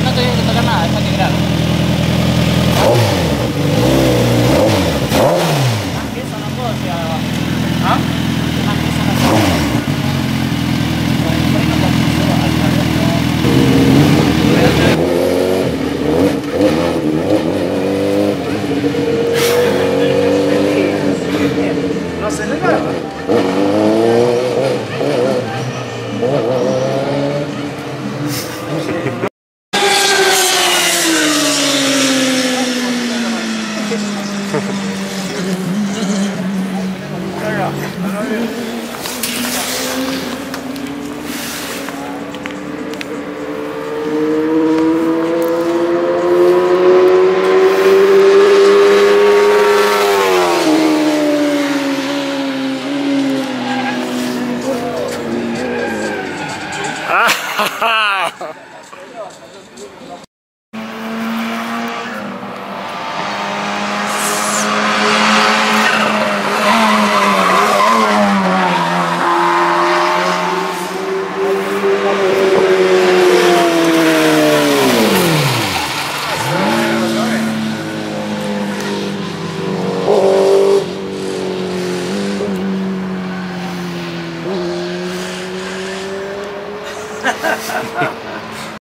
no te digo que tocar nada, deja que grabe. Más que eso no puedo llegar abajo. ¿Ah? Más que eso no puedo. Por el freno también solo al carro. No acelera.